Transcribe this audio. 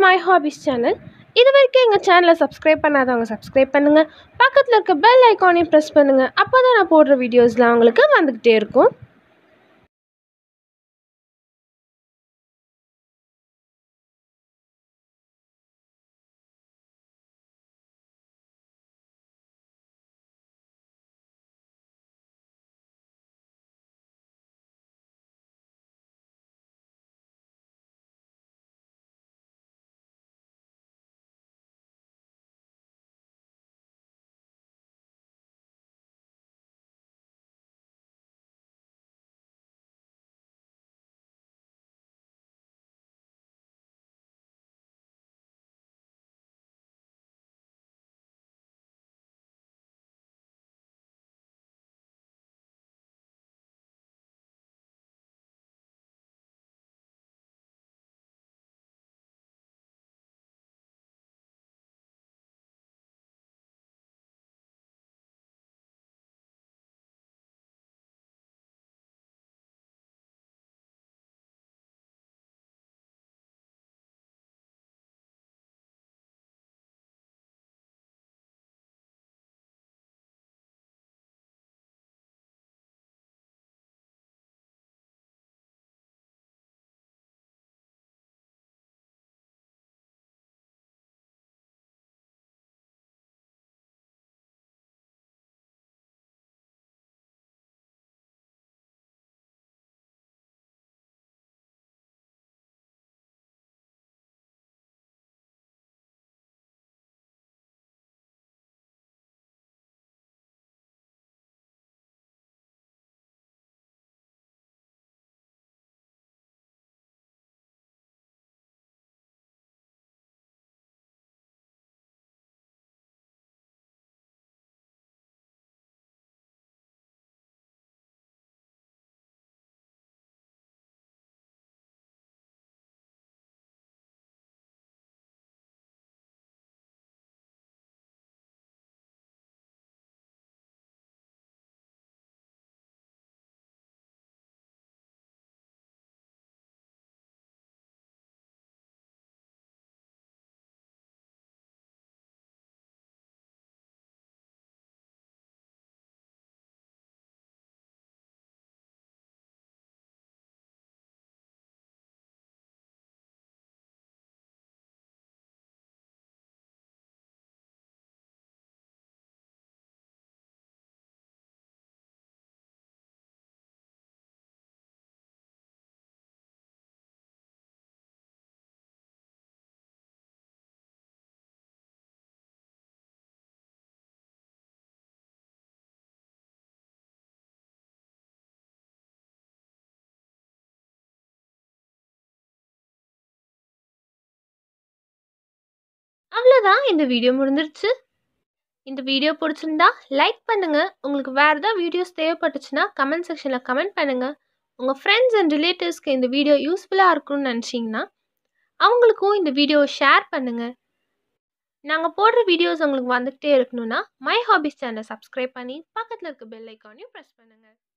My Hafiz channel. இது வரைக்கும் எங்கள் சேனலை சப்ஸ்கிரைப் பண்ணாதவங்க சப்ஸ்கிரைப் பண்ணுங்கள். பக்கத்தில் இருக்க பெல் ஐக்கானையும் ப்ரெஸ் பண்ணுங்கள். அப்போ தான் நான் போடுற வீடியோஸ்லாம் உங்களுக்கு வந்துக்கிட்டே இருக்கும். அவ்வளோதான், இந்த வீடியோ முடிஞ்சிருச்சு. இந்த வீடியோ பிடிச்சிருந்தா லைக் பண்ணுங்கள். உங்களுக்கு வேறு ஏதாவது வீடியோஸ் தேவைப்பட்டுச்சுன்னா கமெண்ட் செக்ஷனில் கமெண்ட் பண்ணுங்கள். உங்கள் ஃப்ரெண்ட்ஸ் அண்ட் ரிலேட்டிவ்ஸ்க்கு இந்த வீடியோ யூஸ்ஃபுல்லாக இருக்கும்னு நினச்சிங்கன்னா அவங்களுக்கும் இந்த வீடியோவை ஷேர் பண்ணுங்கள். நாங்கள் போடுற வீடியோஸ் உங்களுக்கு வந்துக்கிட்டே இருக்கணும்னா மை ஹாபிஸ் சேனலை சப்ஸ்கிரைப் பண்ணி பக்கத்தில் இருக்க பெல் ஐக்கானையும் ப்ரெஸ் பண்ணுங்கள்.